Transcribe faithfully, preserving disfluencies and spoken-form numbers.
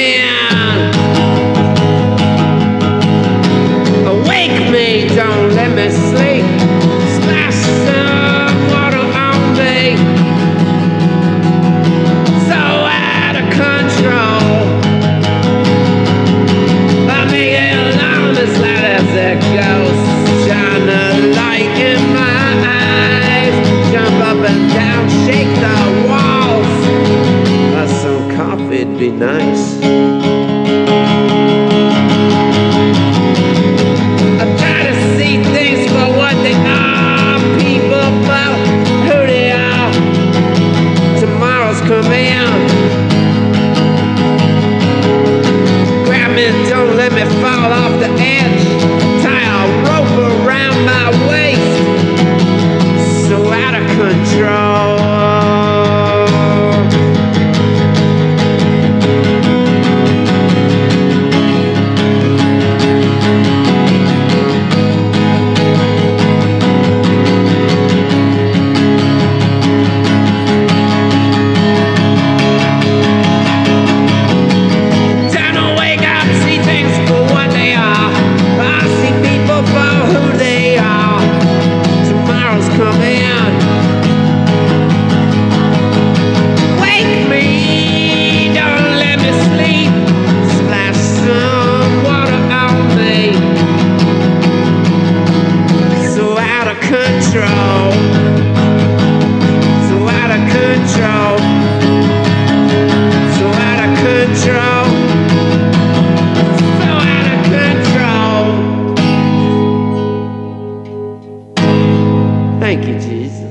coming. Wake me, don't let me sleep. Splash some water on me. So out of control. I make it alone as loud as it goes. Shine a light in my eyes. Jump up and down, shake the walls. Uh, some coffee'd be nice. Come in, grab me, don't let me fall off the edge. Tie a rope around my waist, so out of control. Control, so out of control, so out of control, so out of control. Thank you, Jesus.